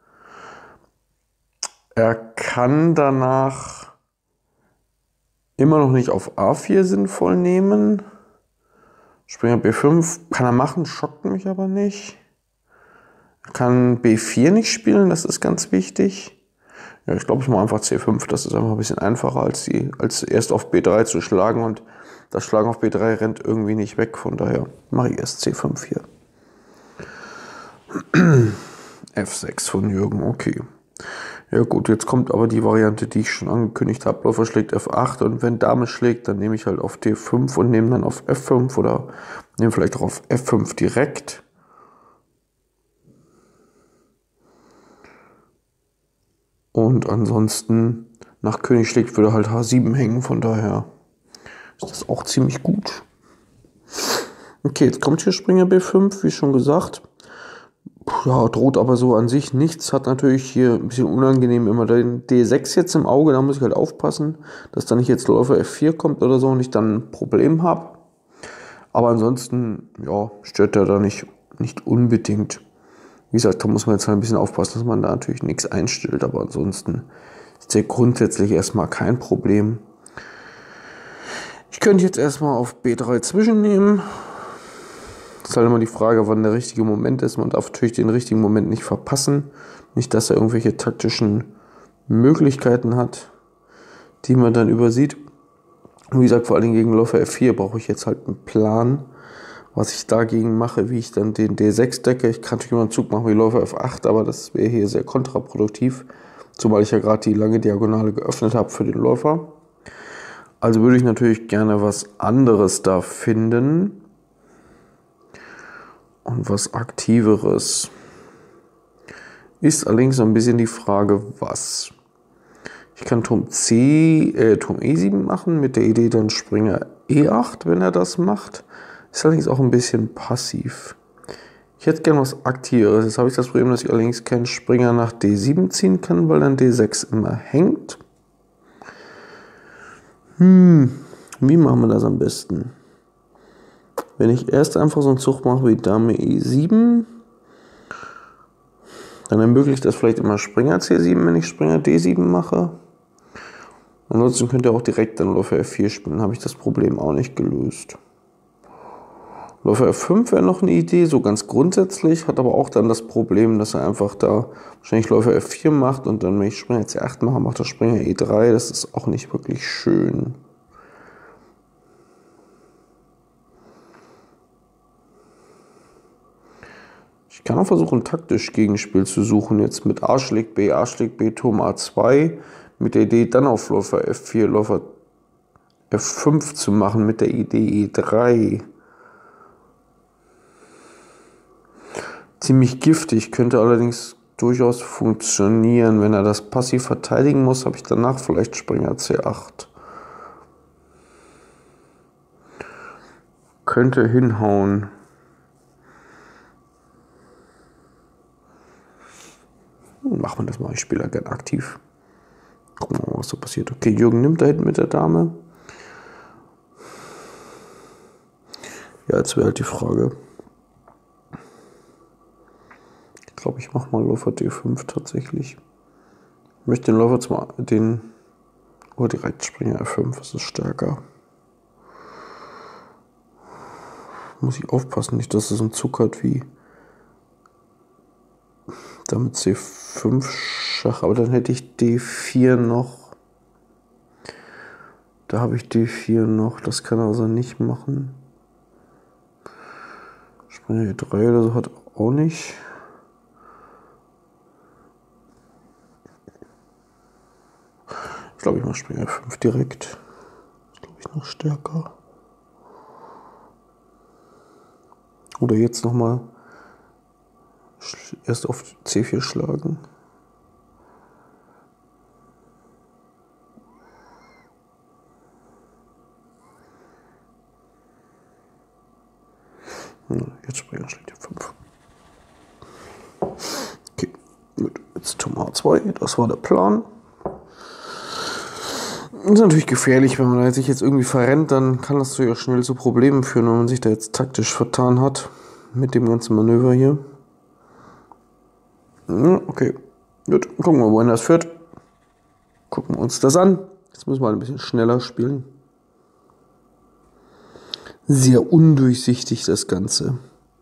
Er kann danach immer noch nicht auf A4 sinnvoll nehmen. Springer B5 kann er machen, schockt mich aber nicht. Er kann B4 nicht spielen, das ist ganz wichtig. Ja, ich glaube, ich mache einfach C5. Das ist einfach ein bisschen einfacher, als erst auf B3 zu schlagen. Und das Schlagen auf B3 rennt irgendwie nicht weg. Von daher mache ich erst C5 hier. F6 von Jürgen, okay. Ja gut, jetzt kommt aber die Variante, die ich schon angekündigt habe. Läufer schlägt F8 und wenn Dame schlägt, dann nehme ich halt auf D5 und nehme dann auf F5 oder nehme vielleicht auch auf F5 direkt. Und ansonsten nach König schlägt würde halt H7 hängen, von daher ist das auch ziemlich gut. Okay, jetzt kommt hier Springer B5, wie schon gesagt. Ja, droht aber so an sich nichts. Hat natürlich hier ein bisschen unangenehm immer den D6 jetzt im Auge. Da muss ich halt aufpassen, dass da nicht jetzt Läufer F4 kommt oder so und ich dann ein Problem habe. Aber ansonsten, ja, stört er da nicht unbedingt. Wie gesagt, da muss man jetzt halt ein bisschen aufpassen, dass man da natürlich nichts einstellt. Aber ansonsten ist der grundsätzlich erstmal kein Problem. Ich könnte jetzt erstmal auf B3 zwischennehmen. Das ist halt immer die Frage, wann der richtige Moment ist. Man darf natürlich den richtigen Moment nicht verpassen. Nicht, dass er irgendwelche taktischen Möglichkeiten hat, die man dann übersieht. Und wie gesagt, vor allem gegen Läufer F4 brauche ich jetzt halt einen Plan, was ich dagegen mache, wie ich dann den D6 decke. Ich kann natürlich immer einen Zug machen wie Läufer F8, aber das wäre hier sehr kontraproduktiv, zumal ich ja gerade die lange Diagonale geöffnet habe für den Läufer. Also würde ich natürlich gerne was anderes da finden und was Aktiveres. Ist allerdings so ein bisschen die Frage, was. Ich kann Turm E7 machen, mit der Idee dann Springer E8, wenn er das macht. Ist allerdings auch ein bisschen passiv. Ich hätte gerne was Aktiveres. Jetzt habe ich das Problem, dass ich allerdings keinen Springer nach D7 ziehen kann, weil dann D6 immer hängt. Wie machen wir das am besten? Wenn ich erst einfach so einen Zug mache wie Dame E7, dann ermöglicht das vielleicht immer Springer C7, wenn ich Springer D7 mache. Ansonsten könnt ihr auch direkt dann Läufer F4 spielen, dann habe ich das Problem auch nicht gelöst. Läufer F5 wäre noch eine Idee, so ganz grundsätzlich, hat aber auch dann das Problem, dass er einfach da wahrscheinlich Läufer F4 macht und dann, wenn ich Springer C8 mache, macht er Springer E3, das ist auch nicht wirklich schön. Ich kann auch versuchen, taktisch Gegenspiel zu suchen. Jetzt mit A schlägt B, Turm A2. Mit der Idee dann auf Läufer F4, Läufer F5 zu machen. Mit der Idee E3. Ziemlich giftig, könnte allerdings durchaus funktionieren. Wenn er das passiv verteidigen muss, habe ich danach vielleicht Springer C8. Könnte hinhauen. Machen wir das mal, ich spiele gerne aktiv. Gucken wir mal, was so passiert. Okay, Jürgen nimmt da hinten mit der Dame. Ja, jetzt wäre halt die Frage. Ich glaube, ich mache mal Läufer D5 tatsächlich. Ich möchte den Läufer zwar direkt Springer F5, das ist stärker. Muss ich aufpassen, nicht, dass es einen Zug hat wie damit C5 Schach, aber dann hätte ich D4 noch. Da habe ich D4 noch, das kann er also nicht machen. Springer E3 oder so hat er auch nicht. Ich glaube, ich mache Springer F5 direkt. Das ist, glaube ich, noch stärker. Oder jetzt nochmal erst auf C4 schlagen. Jetzt Springer schlägt F5. Okay, gut. Jetzt Turm A2, das war der Plan. Das ist natürlich gefährlich, wenn man sich jetzt irgendwie verrennt, dann kann das ja schnell zu Problemen führen, wenn man sich da jetzt taktisch vertan hat mit dem ganzen Manöver hier. Ja, okay, gut, gucken wir, wohin das führt. Gucken wir uns das an. Jetzt müssen wir ein bisschen schneller spielen. Sehr undurchsichtig das Ganze.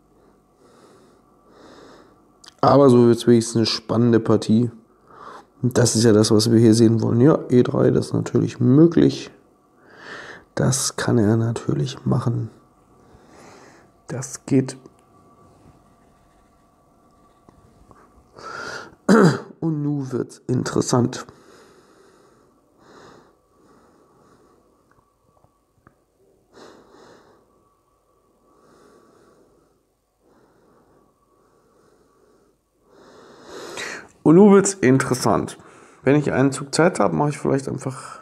Aber so wird es wenigstens eine spannende Partie. Und das ist ja das, was wir hier sehen wollen. Ja, E3, das ist natürlich möglich. Das kann er natürlich machen. Das geht. Und nun wird's interessant. Und nun wird's interessant. Wenn ich einen Zug Zeit habe, mache ich vielleicht einfach.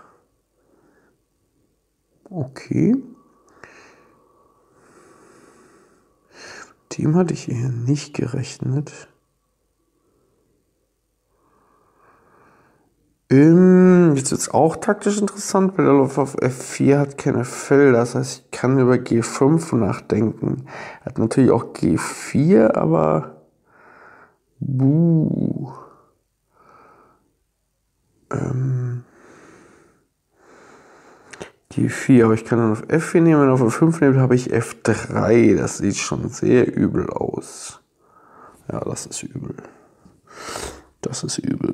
Okay. Dem hatte ich hier nicht gerechnet. Jetzt wird es auch taktisch interessant, weil der Läufer auf F4 hat keine Felder. Das heißt, ich kann über G5 nachdenken. Er hat natürlich auch G4, aber. G4, aber ich kann dann auf F4 nehmen, wenn auf F5 nehme, habe ich F3. Das sieht schon sehr übel aus. Ja, das ist übel. Das ist übel.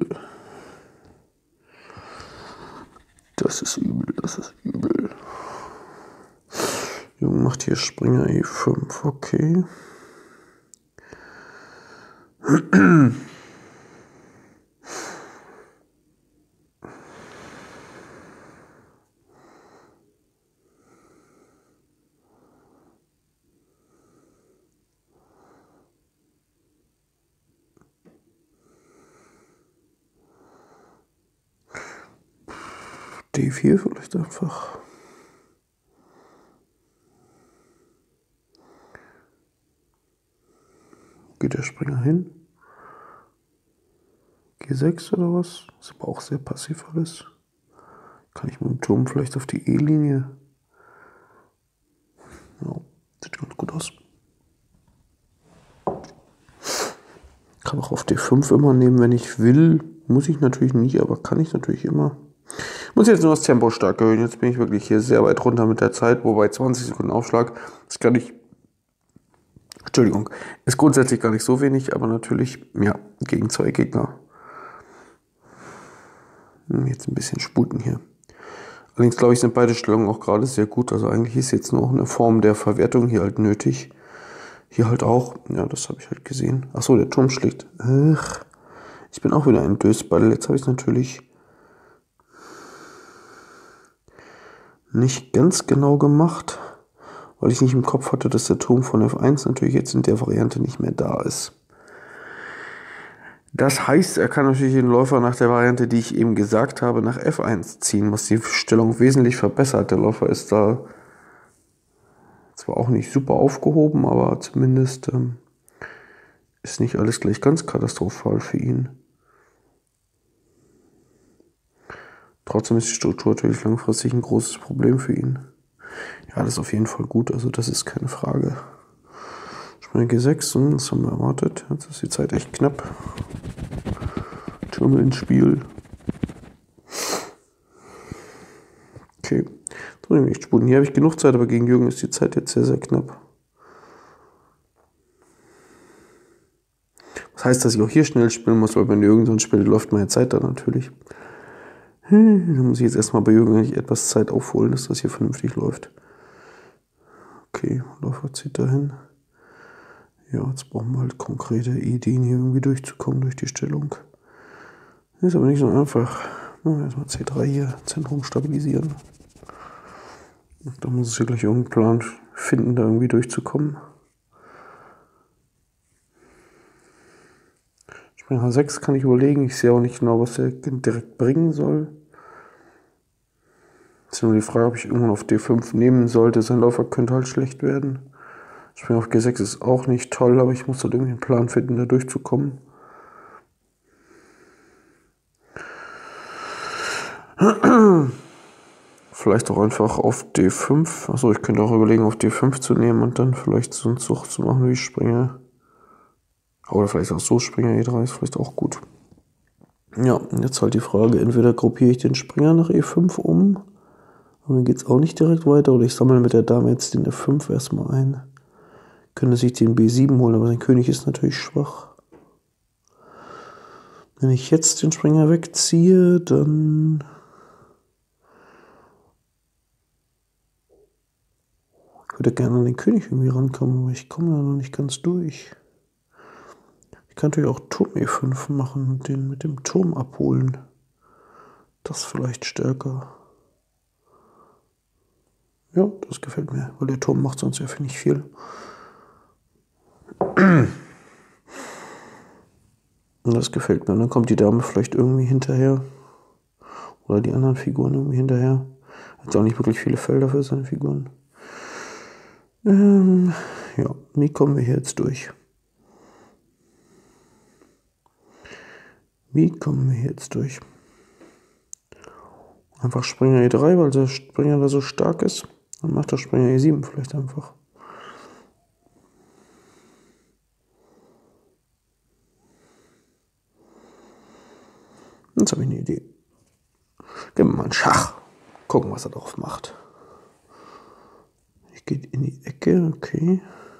Das ist übel, das ist übel. Jung macht hier Springer E5, okay. D4 vielleicht einfach. Geht der Springer hin? G6 oder was? Ist aber auch sehr passiv alles. Kann ich mit dem Turm vielleicht auf die E-Linie? Ja, sieht ganz gut aus. Kann auch auf D5 immer nehmen, wenn ich will. Muss ich natürlich nicht, aber kann ich natürlich immer. Muss jetzt nur das Tempo stark erhöhen. Jetzt bin ich wirklich hier sehr weit runter mit der Zeit, wobei 20 Sekunden Aufschlag, das kann ich. Entschuldigung, ist grundsätzlich gar nicht so wenig, aber natürlich, ja, gegen zwei Gegner. Jetzt ein bisschen sputen hier. Allerdings glaube ich, sind beide Stellungen auch gerade sehr gut. Also eigentlich ist jetzt nur noch eine Form der Verwertung hier halt nötig. Hier halt auch. Ja, das habe ich halt gesehen. Achso, der Turm schlägt. Ach, ich bin auch wieder ein Dösball. Jetzt habe ich es natürlich nicht ganz genau gemacht, weil ich nicht im Kopf hatte, dass der Turm von F1 natürlich jetzt in der Variante nicht mehr da ist. Das heißt, er kann natürlich den Läufer nach der Variante, die ich eben gesagt habe, nach F1 ziehen, was die Stellung wesentlich verbessert. Der Läufer ist da zwar auch nicht super aufgehoben, aber zumindest ist nicht alles gleich ganz katastrophal für ihn. Trotzdem ist die Struktur natürlich langfristig ein großes Problem für ihn. Ja, das ist auf jeden Fall gut, also das ist keine Frage. Springer G6, das haben wir erwartet. Jetzt ist die Zeit echt knapp. Türme ins Spiel. Okay, Sputen. Hier habe ich genug Zeit, aber gegen Jürgen ist die Zeit jetzt sehr, sehr knapp. Das heißt, dass ich auch hier schnell spielen muss, weil wenn Jürgen sonst spielt, läuft meine Zeit dann natürlich. Dann muss ich jetzt erstmal bei Jürgen eigentlich etwas Zeit aufholen, dass das hier vernünftig läuft. Okay, Läufer zieht dahin. Ja, jetzt brauchen wir halt konkrete Ideen, hier irgendwie durchzukommen durch die Stellung. Ist aber nicht so einfach. Erstmal C3 hier, Zentrum stabilisieren. Da muss es ja gleich irgendeinen Plan finden, da irgendwie durchzukommen. Springer H6 kann ich überlegen. Ich sehe auch nicht genau, was er direkt bringen soll. Es ist nur die Frage, ob ich irgendwann auf D5 nehmen sollte. Sein Läufer könnte halt schlecht werden. Springer auf G6 ist auch nicht toll, aber ich muss halt irgendwie einen Plan finden, da durchzukommen. Vielleicht auch einfach auf D5. Achso, ich könnte auch überlegen, auf D5 zu nehmen und dann vielleicht so einen Zug zu machen, wie ich springe. Oder vielleicht auch so, Springer E3 ist vielleicht auch gut. Ja, jetzt halt die Frage, entweder gruppiere ich den Springer nach E5 um, und dann geht es auch nicht direkt weiter, oder ich sammle mit der Dame jetzt den F5 erstmal ein. Könnte sich den B7 holen, aber sein König ist natürlich schwach. Wenn ich jetzt den Springer wegziehe, dann würde ich gerne an den König irgendwie rankommen, aber ich komme da noch nicht ganz durch. Ich kann natürlich auch Turm E5 machen und den mit dem Turm abholen. Das vielleicht stärker. Ja, das gefällt mir, weil der Turm macht sonst ja nicht viel. Und das gefällt mir. Und dann kommt die Dame vielleicht irgendwie hinterher. Oder die anderen Figuren irgendwie hinterher. Hat auch nicht wirklich viele Felder für seine Figuren. Ja, wie kommen wir hier jetzt durch? Wie kommen wir hier jetzt durch? Einfach Springer E3, weil der Springer da so stark ist. Dann macht der Springer E7 vielleicht einfach. Jetzt habe ich eine Idee. Geben wir mal einen Schach. Gucken, was er drauf macht. Ich gehe in die Ecke, okay.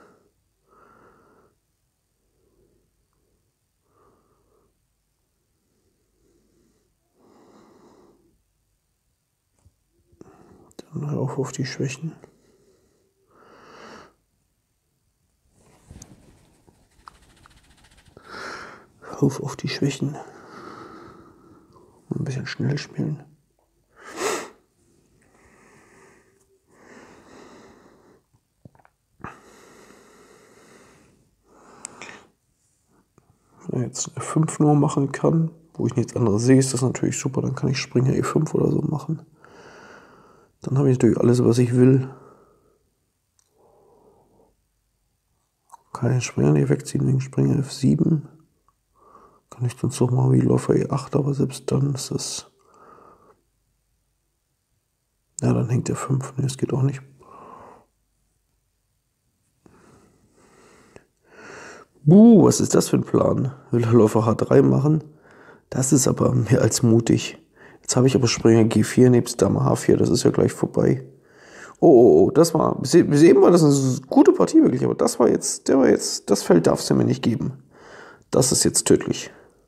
Dann rauf auf die Schwächen. Rauf auf die Schwächen. Ein bisschen schnell spielen. Wenn ich jetzt eine F5 nur machen kann, wo ich nichts anderes sehe, ist das natürlich super. Dann kann ich Springer E5 oder so machen. Dann habe ich natürlich alles, was ich will. Kann ich den Springer nicht wegziehen wegen Springer F7. Kann ich dann so machen wie Läufer E8, aber selbst dann ist es... Ja, dann hängt der 5. Ne, das geht auch nicht. Was ist das für ein Plan? Will der Läufer H3 machen? Das ist aber mehr als mutig. Jetzt habe ich aber Springer G4 nebst Dame H4. Das ist ja gleich vorbei. Oh, das war... Bis eben war das eine gute Partie wirklich, aber das Feld darfst du mir nicht geben. Das ist jetzt tödlich.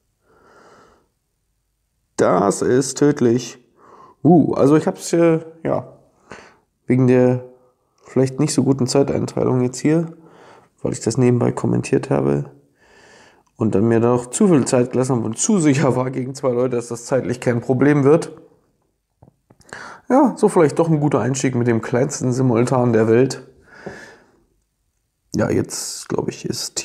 Das ist tödlich. Also ich habe es ja wegen der vielleicht nicht so guten Zeiteinteilung jetzt hier, weil ich das nebenbei kommentiert habe. Und dann mir da noch zu viel Zeit gelassen habe und zu sicher war gegen 2 Leute, dass das zeitlich kein Problem wird. Ja, so vielleicht doch ein guter Einstieg mit dem kleinsten Simultan der Welt. Ja, jetzt glaube ich jetzt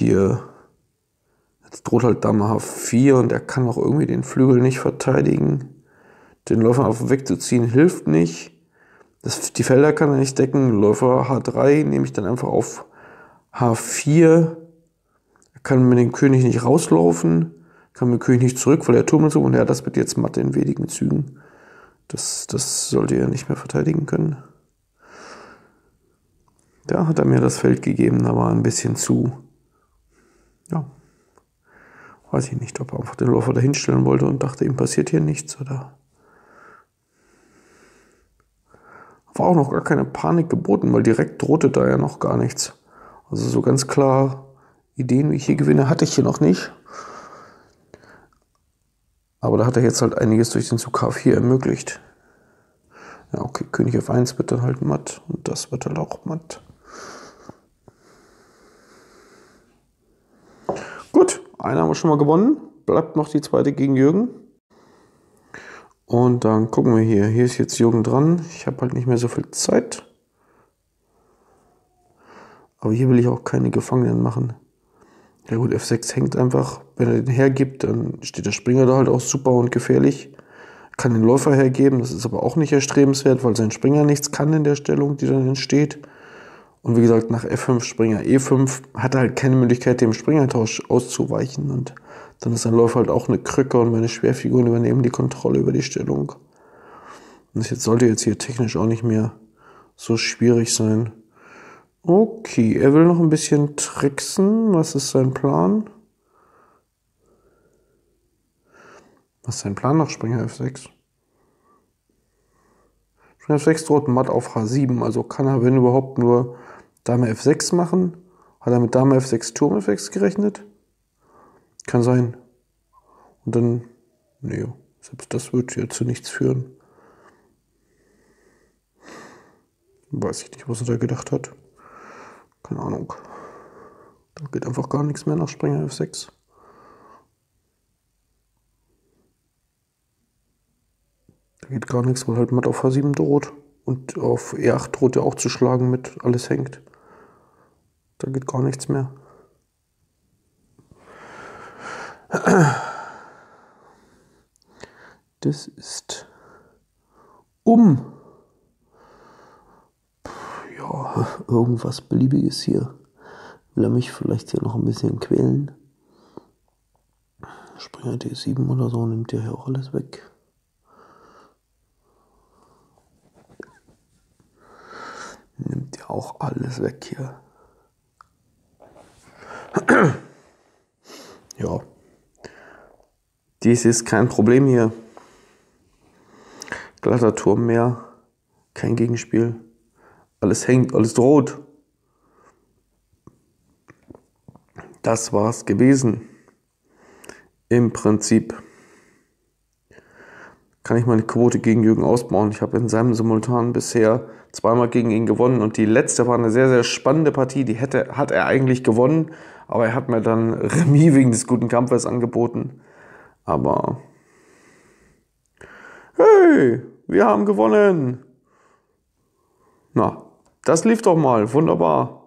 droht halt Dame H4 und er kann auch irgendwie den Flügel nicht verteidigen. Den Läufer einfach wegzuziehen hilft nicht. Die Felder kann er nicht decken. Läufer H3 nehme ich dann einfach auf H4. Er kann mit dem König nicht rauslaufen, kann mit dem König nicht zurück, weil der Turm ist so. Und ja, das wird jetzt matt in wenigen Zügen. Das sollte er nicht mehr verteidigen können. Da hat er mir das Feld gegeben, da war ein bisschen zu. Ja, weiß ich nicht, ob er einfach den Läufer da hinstellen wollte und dachte, ihm passiert hier nichts oder. War auch noch gar keine Panik geboten, weil direkt drohte da ja noch gar nichts. Also so ganz klar Ideen, wie ich hier gewinne, hatte ich hier noch nicht. Aber da hat er jetzt halt einiges durch den Zug H4 ermöglicht. Ja, okay, König F1 wird dann halt matt und das wird halt auch matt. Gut, einen haben wir schon mal gewonnen. Bleibt noch die zweite gegen Jürgen. Und dann gucken wir hier. Hier ist jetzt Jürgen dran. Ich habe halt nicht mehr so viel Zeit. Aber hier will ich auch keine Gefangenen machen. Ja gut, F6 hängt einfach. Wenn er den hergibt, dann steht der Springer da halt auch super und gefährlich. Kann den Läufer hergeben, das ist aber auch nicht erstrebenswert, weil sein Springer nichts kann in der Stellung, die dann entsteht. Und wie gesagt, nach F5, Springer E5 hat er halt keine Möglichkeit, dem Springertausch auszuweichen. Und dann ist sein Läufer halt auch eine Krücke und meine Schwerfiguren übernehmen die Kontrolle über die Stellung. Und das sollte jetzt hier technisch auch nicht mehr so schwierig sein. Okay, er will noch ein bisschen tricksen. Was ist sein Plan? Was ist sein Plan nach Springer F6? Springer F6 droht matt auf H7, also kann er, wenn überhaupt, nur Dame F6 machen. Hat er mit Dame F6 Turm F6 gerechnet? Kann sein. Und dann, nee, selbst das wird ja zu nichts führen. Weiß ich nicht, was er da gedacht hat. Keine Ahnung. Da geht einfach gar nichts mehr nach Springer F6. Da geht gar nichts, weil halt matt auf H7 droht. Und auf E8 droht ja auch zu schlagen mit alles hängt. Da geht gar nichts mehr. Das ist ja, irgendwas Beliebiges hier. Will er mich vielleicht hier noch ein bisschen quälen? Springer D7 oder so, nimmt der hier auch alles weg. Nimmt ja auch alles weg hier. Ja. Dies ist kein Problem hier. Glatter Turm mehr. Kein Gegenspiel. Alles hängt, alles droht. Das war's gewesen. Im Prinzip kann ich meine Quote gegen Jürgen ausbauen. Ich habe in seinem Simultan bisher zweimal gegen ihn gewonnen und die letzte war eine sehr, sehr spannende Partie. Die hat er eigentlich gewonnen, aber er hat mir dann Remis wegen des guten Kampfes angeboten. Aber hey, wir haben gewonnen. Na, das lief doch mal. Wunderbar.